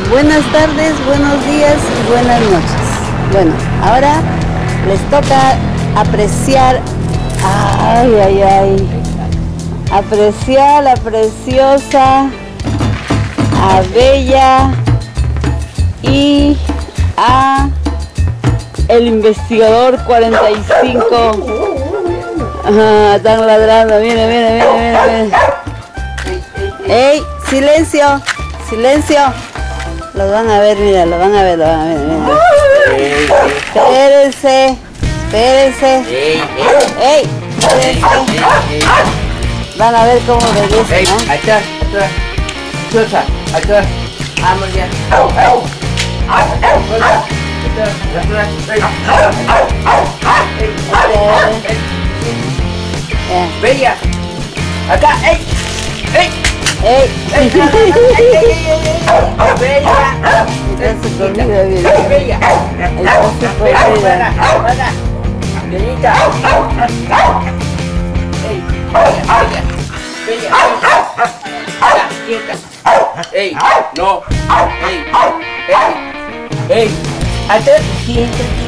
Buenas tardes, buenos días y buenas noches. Bueno, ahora les toca apreciar, apreciar la preciosa, a Bella y a el investigador 45. Están ladrando, miren. ¡Ey! ¡Silencio! ¡Silencio! Los van a ver, mira, lo van a ver. Espérense. ¡Ey! Espérense. Van a ver cómo obedecen, ¿no? Atrás. Vamos ya. Bella. Acá, ey. Bella. Está su comida, mira. Bella. Está su comida. Bellita. Bella. Ya, quieta. Ey, no. Ey. Atrás, siéntate.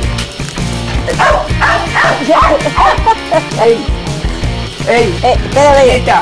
Ey, Espérame. quieta.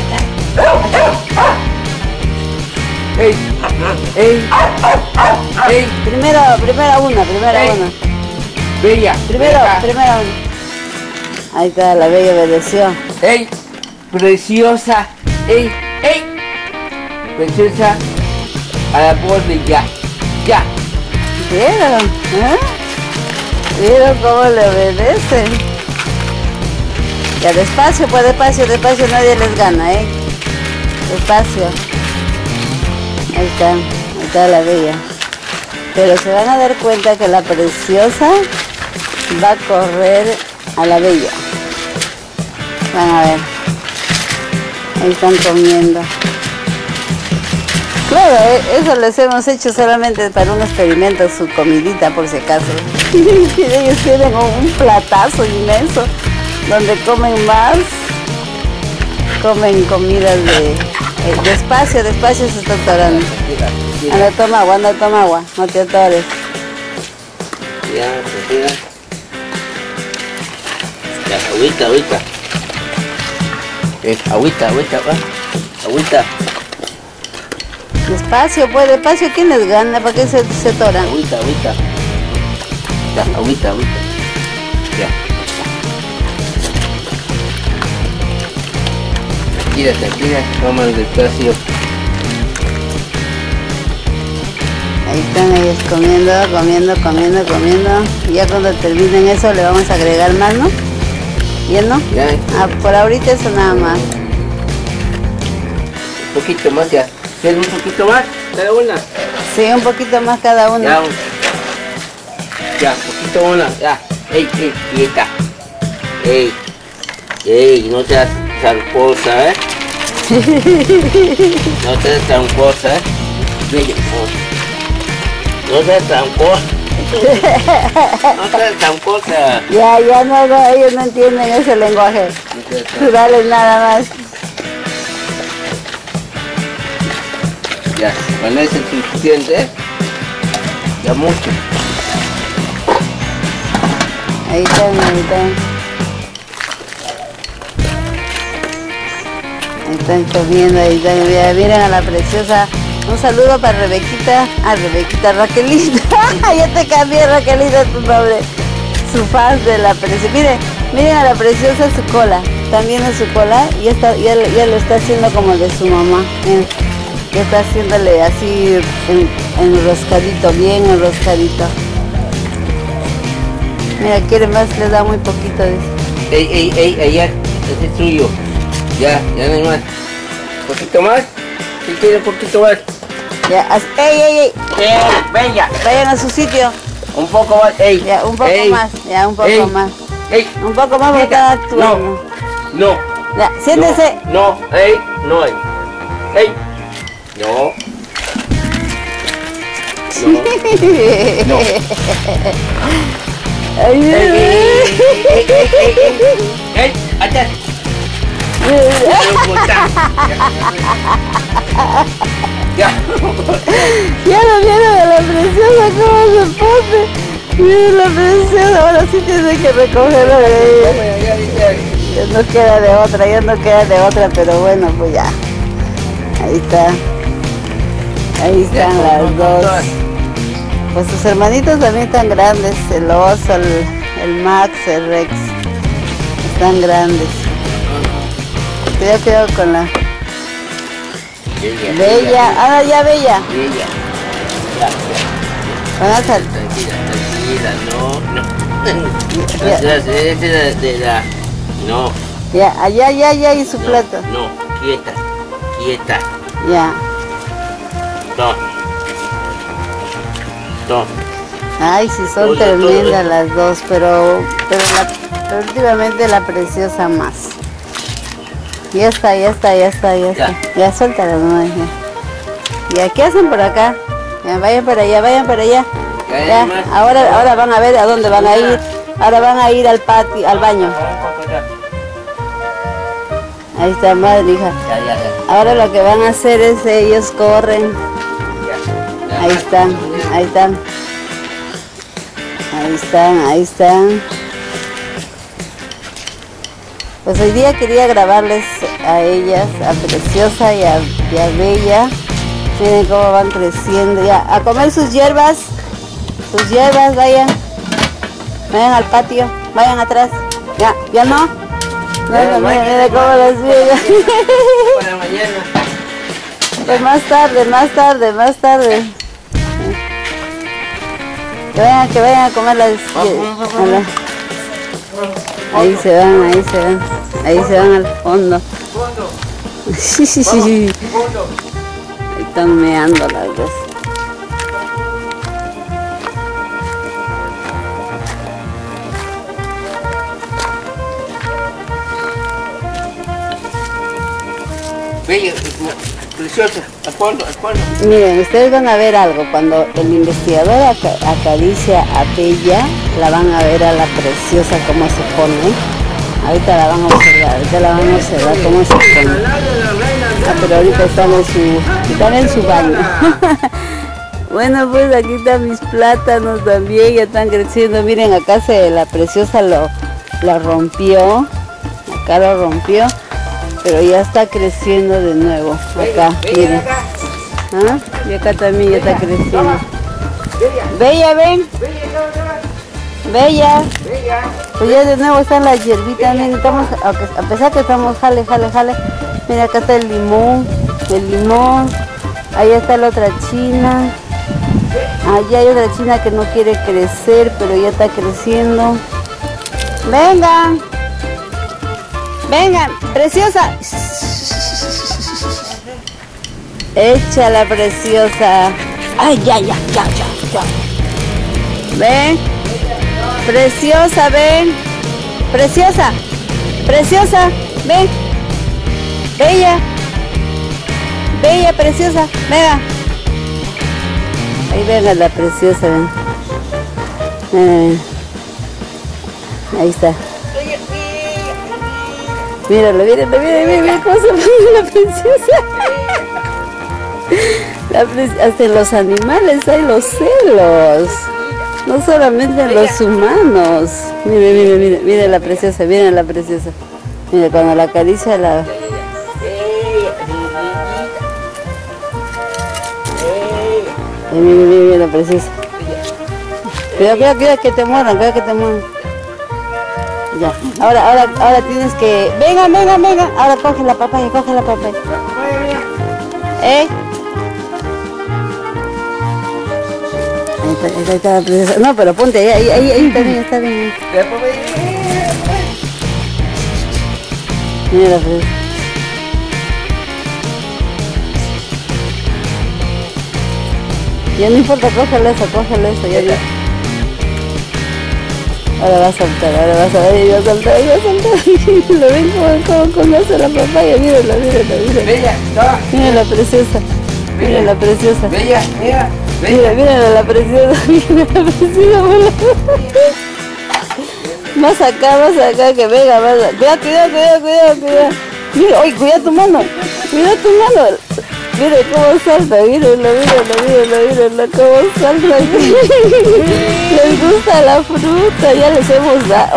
Ey. Primera una. Bella. Primera una. Ahí está, la Bella obedeció. Ey, preciosa. Ey. Preciosa. A la voz de ya. ¿Vieron? ¿Vieron cómo le obedecen? Ya, despacio, pues despacio, nadie les gana, Despacio. Ahí está la Bella. Pero se van a dar cuenta que la preciosa va a correr a la Bella. Van a ver. Ahí están comiendo. Claro, eso les hemos hecho solamente para un experimento, su comidita por si acaso. Ellos tienen un platazo inmenso donde comen más. Comen comidas de... despacio se está atorando. Anda, toma agua, no te atores. Ya, respira. Ya, agüita. Agüita. Despacio, ¿quién les gana? ¿Para qué se atoran? Agüita. Ya, agüita. Ya. Tranquila, vamos despacio. Ahí están ellos comiendo. Ya cuando terminen eso le vamos a agregar más, ¿no? ¿Ya no? Ya. Por ahorita eso nada más. Un poquito más ya. ¿Quieres un poquito más? Cada una. Sí, un poquito más cada uno. Ya, poquito una. Ya. Ey, quieta. Ey, no seas tramposa, No seas tramposa, Bella, no seas tramposa. No seas tramposa. Ya no, ellos no entienden ese lenguaje. Tú dale nada más. Ya, con eso es suficiente, Ya mucho. Ahí están. Están comiendo, miren a la preciosa. Un saludo para Rebequita, Raquelita. Ya te cambié, Raquelita, tu nombre. Su fan de la preciosa. Miren a la preciosa su cola. Están viendo su cola y ya lo está haciendo como de su mamá. Miren, ya está haciéndole así enroscadito, bien enroscadito. Mira, quiere más, le da muy poquito de eso. Ey, allá, ese es suyo. Ya no hay más. ¿Un poquito más? Si quiere un poquito más. Ya, ey, Bella. vayan a su sitio. Un poco más, Ya, un poco más. Un poco más porque están actuando. No. Ya, siéntese. No, no hay. No. Atrás. Ya. Ya lo vieron a la preciosa cómo se pone. Miren la preciosa, ahora sí tiene que recogerlo de ella. Ya no queda de otra, pero bueno, pues ya. Ahí está. Ahí están las dos. Pues sus hermanitos también están grandes, el oso, el Max, el Rex. Están grandes. Cuidado con la Bella. Ah, ya Bella. Van a salir. Tranquila, no. Esa es de la... No. Ya, allá y su plato. No, quieta. Ya. No. Ay, sí son tremendas las dos, pero últimamente la preciosa más. Ya está. Ya suéltala, no. Ya, ¿qué hacen por acá? Ya, vayan para allá. Ya, ahora van a ver a dónde van a ir. Ahora van a ir al patio, al baño. Ahí está, madre, hija. Ahora lo que van a hacer es ellos corren. Ahí están. Pues hoy día quería grabarles a ellas, a Preciosa y a Bella. Miren cómo van creciendo. Ya, a comer sus hierbas, vayan al patio, vayan atrás. Ya no. Mira cómo las veo. Para mañana. Pues más tarde. Que vayan a comer las... Ahí se van al fondo. Ahí están meando las dos. Bella, Preciosa, al fondo. Miren, ustedes van a ver algo. Cuando el investigador acaricia a Bella, la van a ver a la Preciosa cómo se pone. Ahorita la van a observar, cómo se pone. Pero ahorita están en su baño. Bueno, pues aquí están mis plátanos también, ya están creciendo. Miren, acá la Preciosa lo rompió. Acá lo rompió. Pero ya está creciendo de nuevo. Acá, miren. ¿Ah? Y acá también ya está creciendo. Bella, ven. Bella. Pues ya de nuevo están las hierbitas. Miren, a pesar que estamos jale. Mira, acá está el limón. Ahí está la otra china. Allá hay otra china que no quiere crecer, pero ya está creciendo. Vengan, Preciosa. Échala, Preciosa. Ay, ya. Ven. Preciosa, ven. Preciosa, ven. Bella, Preciosa, venga. Ahí venga la Preciosa, ven. Ahí está. Míralo, cómo se pone la Preciosa. Hasta en los animales hay los celos. No solamente en los humanos. Mire la Preciosa, miren la Preciosa. Mire, cuando la acaricia la... Mira la Preciosa. Cuidado que te mueran, Ya, ahora tienes que... Venga. Ahora coge la papaya. Ahí está la Preciosa. No, pero ponte, ahí está bien. Mira la Preciosa. Ya no importa, cógelo eso, ya. Ahora va a saltar. Lo ven como conoce la papaya, mírala. Bella, Mira la Preciosa. Bella, Mira la Preciosa. Más acá, que venga, Cuidado. Mira, oye, cuida tu mano. Miren cómo salta, mírenlo, cómo salta. Les gusta la fruta, ya les hemos dado.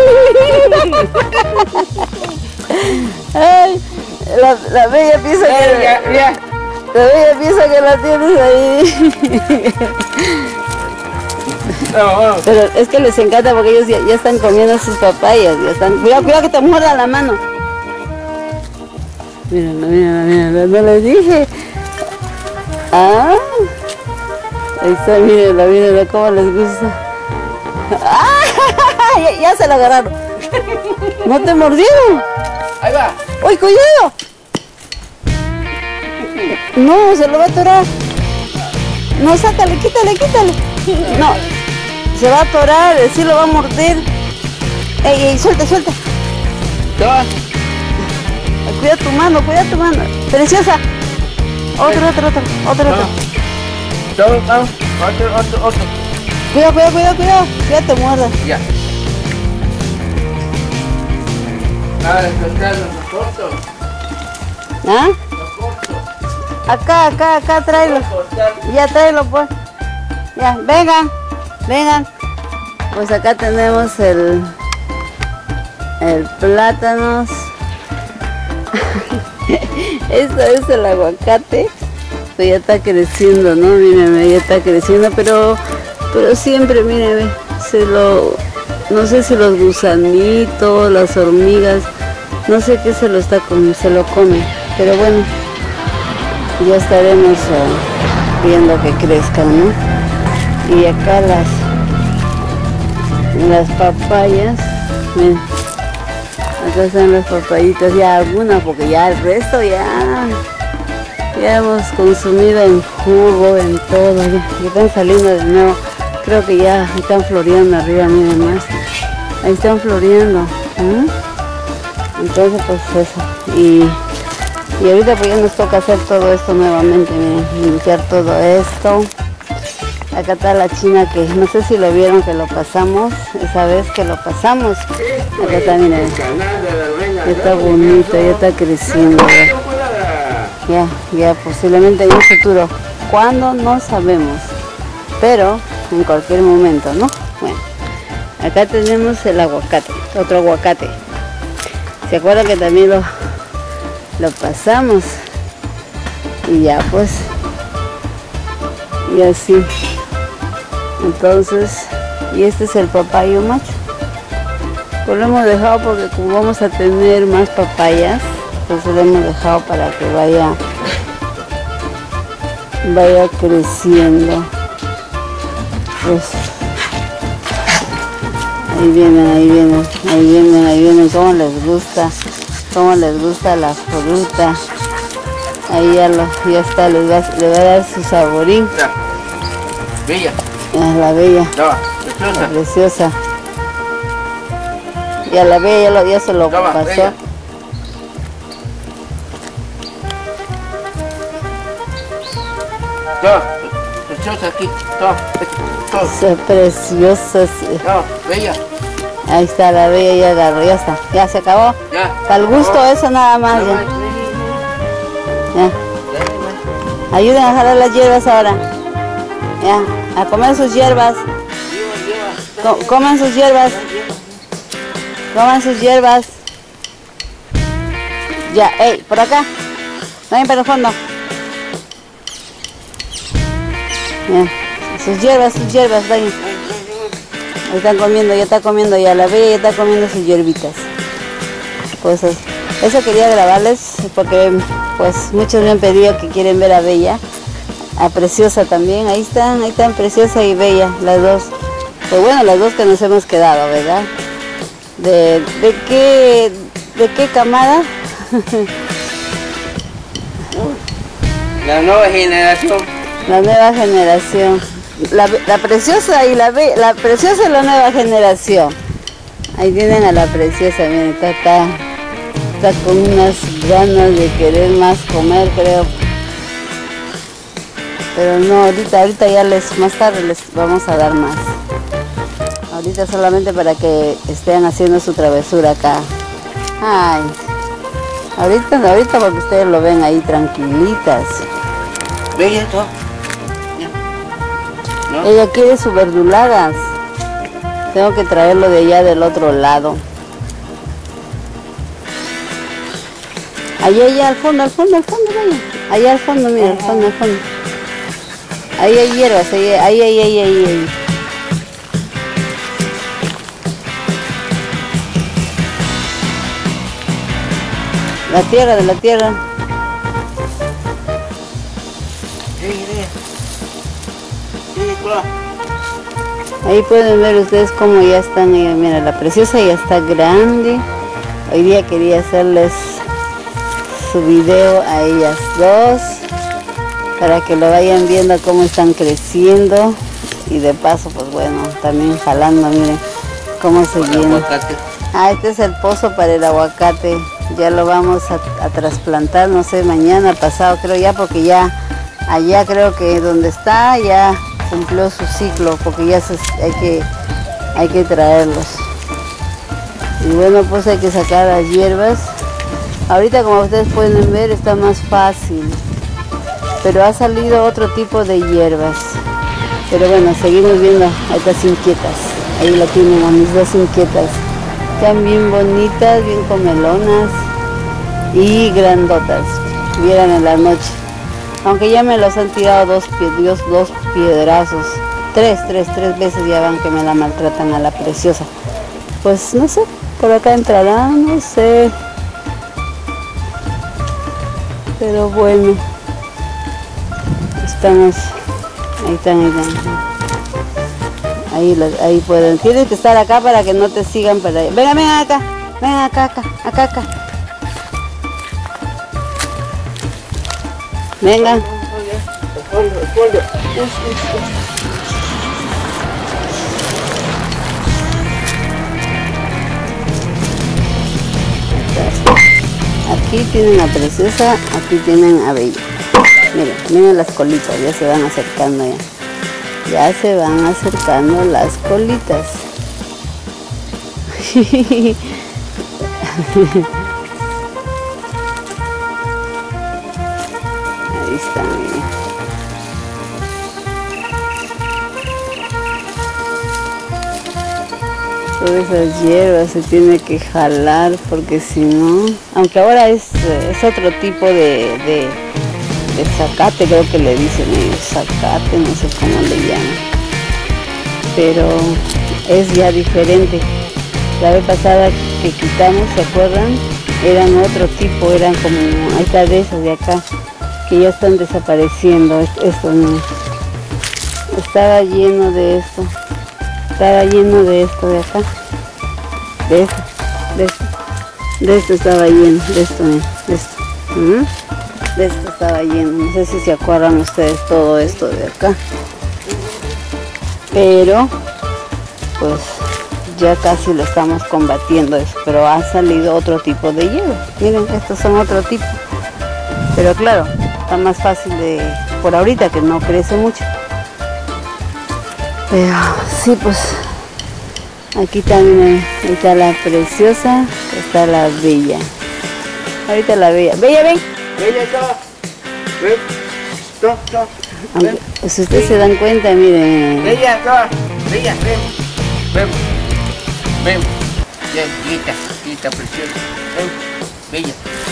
Ay, la bella piensa que... Ya. La bella piensa que la tienes ahí. Vamos. Pero es que les encanta porque ellos ya están comiendo sus papayas. Ya están... Cuidado que te muerda la mano. Míralo, no les dije. Ah, ahí está, mírenlo, cómo les gusta. ¡Ah! Ya se lo agarraron. ¿No te mordieron? Ahí va. ¡Uy, cuidado! No, se lo va a atorar. No, sácale, quítale. No, se va a atorar, sí lo va a morder. Ey, suelta. Toma. Cuida tu mano. Preciosa. Otro. Vamos. Otro. Cuidado, ya te muerda. Ya. Ahora, los cortos. ¿Ah? Los cortos. Acá, tráelo. Ya, tráelo, pues. Ya, vengan. Pues acá tenemos el plátanos. Esto es el aguacate. Pues ya está creciendo, ¿no? Mírenme, ya está creciendo, pero siempre, mírenme, no sé si los gusanitos, las hormigas, no sé qué se lo comen, pero bueno, ya estaremos viendo que crezcan, ¿no? Y acá las papayas, miren, acá están las papayitas, ya algunas, porque ya el resto ya hemos consumido en jugo, en todo, ya están saliendo de nuevo. Creo que ya están floreando arriba, miren más. Ahí están floreando. Entonces pues eso. Y ahorita pues ya nos toca hacer todo esto nuevamente, miren, limpiar todo esto. Acá está la china que no sé si lo vieron que lo pasamos, esa vez que lo pasamos. Acá está, miren. Ya está bonito, ya está creciendo. Ya posiblemente en un futuro. ¿Cuándo? No sabemos. Pero en cualquier momento, ¿no? Bueno, acá tenemos el aguacate, otro aguacate. ¿Se acuerdan que también lo pasamos? Y ya pues, y así. Entonces, y este es el papayo macho. Pues lo hemos dejado porque como vamos a tener más papayas, entonces lo hemos dejado para que vaya creciendo. Pues ahí vienen, cómo les gusta la fruta. Ahí ya está, le va a dar su saborín. Bella. La bella. No, la preciosa. Y a la bella ya se lo pasó. Bella. Preciosa aquí. Preciosa. No, bella. Ahí está la bella, ya agarró, ya está. Ya se acabó. Ya. Para el gusto eso nada más. Ya. Ayuden a jalar las hierbas ahora. Ya. A comer sus hierbas. Coman sus hierbas. Ya, por acá. Vayan para el fondo. Ya. Sus hierbas, vayan. Ahí están comiendo, ya está comiendo, ya la bella ya está comiendo sus hierbitas. Pues eso quería grabarles porque pues muchos me han pedido que quieren ver a Bella, a Preciosa también. Ahí están Preciosa y Bella, las dos. Pues bueno, las dos que nos hemos quedado, ¿verdad? ¿De qué camada? La nueva generación. La nueva generación. La Preciosa y la Preciosa es la nueva generación. Ahí tienen a la Preciosa, miren, está con unas ganas de querer más comer, creo. Pero no, ahorita ya más tarde les vamos a dar más. Ahorita solamente para que estén haciendo su travesura acá. Ay, Ahorita porque ustedes lo ven ahí tranquilitas. Bella esto. ¿No? Ella quiere sus verdulagas. Tengo que traerlo de allá del otro lado. Allá al fondo, Bella. Allá al fondo, mira, al fondo. Ahí hay hierbas, ahí. De la tierra. Ahí pueden ver ustedes cómo ya están. Mira, la preciosa ya está grande. Hoy día quería hacerles su video a ellas dos para que lo vayan viendo cómo están creciendo, y de paso pues bueno, también jalando, miren cómo se llena. Este es el pozo para el aguacate. Ya lo vamos a trasplantar, no sé, mañana, pasado creo ya, porque ya allá creo que donde está ya cumplió su ciclo, porque ya hay que traerlos. Y bueno, pues hay que sacar las hierbas. Ahorita, como ustedes pueden ver, está más fácil, pero ha salido otro tipo de hierbas. Pero bueno, seguimos viendo a estas inquietas. Ahí la tienen a mis dos inquietas. Están bien bonitas, bien comelonas y grandotas. Vieran en la noche. Aunque ya me los han tirado dos piedrazos. Tres veces ya van que me la maltratan a la preciosa. Pues no sé, por acá entrarán, no sé. Pero bueno, estamos, ahí están. Ahí pueden. Tienes que estar acá para que no te sigan para allá. Ven acá. Venga. Aquí tienen a Preciosa, aquí tienen a Bella. Miren las colitas, ya se van acercando ya. Ya se van acercando las colitas. Ahí están, miren. Todas esas hierbas se tiene que jalar, porque si no, aunque ahora es otro tipo de zacate, creo que le dicen ellos, zacate, no sé cómo le llaman, pero es ya diferente. La vez pasada que quitamos, ¿se acuerdan? Eran otro tipo, eran como, ahí está de esas de acá, que ya están desapareciendo. Esto no, estaba lleno de esto. Estaba lleno de esto de acá, de esto estaba lleno, de esto estaba lleno. No sé si se acuerdan ustedes todo esto de acá, pero pues ya casi lo estamos combatiendo eso, pero ha salido otro tipo de hielo. Miren, estos son otro tipo, pero claro, está más fácil por ahorita, que no crece mucho. Pero sí, pues aquí también está la Preciosa, está la Bella. Ahorita la Bella. Bella, ven. Bella, ven. Si ustedes se dan cuenta, miren. Bella, ven. Bien, quita, Preciosa. Ven, Bella.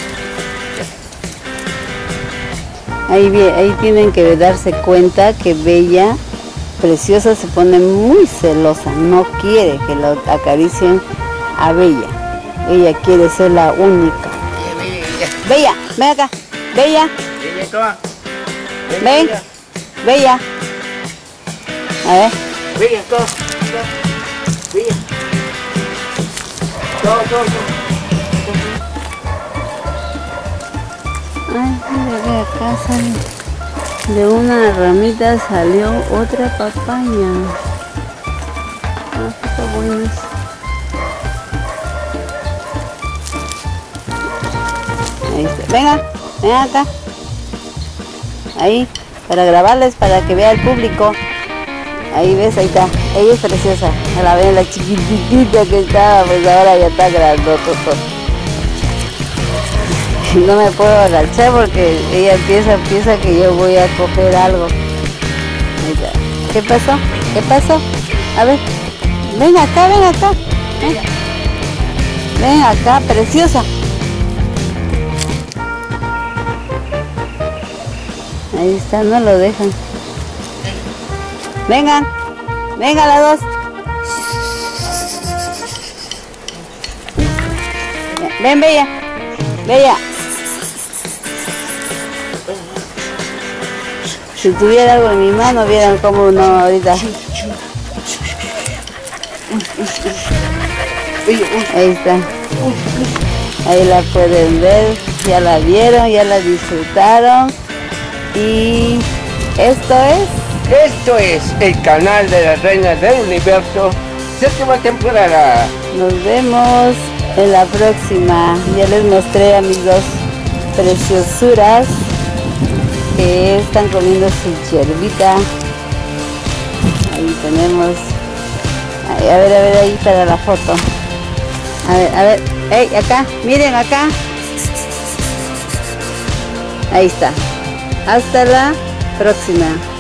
Ahí tienen que darse cuenta que Bella, Preciosa, se pone muy celosa, no quiere que lo acaricien a Bella. Ella quiere ser la única. Bella, ven acá. Bella. Ven. Bella. A ver. Bella, Bella. Ay, mira que acá sale. De una ramita salió otra papaya. Está buenas. Ahí está. Ven acá. Ahí, para grabarles, para que vea el público. Ahí ves, ahí está. Ella es Preciosa. La ven, la chiquitita que estaba, pues ahora ya está grandototota. No me puedo agachar porque ella piensa que yo voy a coger algo. ¿Qué pasó? ¿Qué pasó? A ver, ven acá, ven acá. Ven acá, preciosa. Ahí está, no lo dejan. Vengan, vengan las dos. Ven, Bella, Bella. Si tuviera algo en mi mano, vieran cómo no ahorita. Ahí está. Ahí la pueden ver. Ya la vieron, ya la disfrutaron. Y esto es el canal de las reinas del universo, 7ª temporada. Nos vemos en la próxima. Ya les mostré a mis dos preciosuras que están comiendo su hierbita. Ahí tenemos. Ahí, a ver ahí para la foto. A ver, hey, acá, miren acá. Ahí está. Hasta la próxima.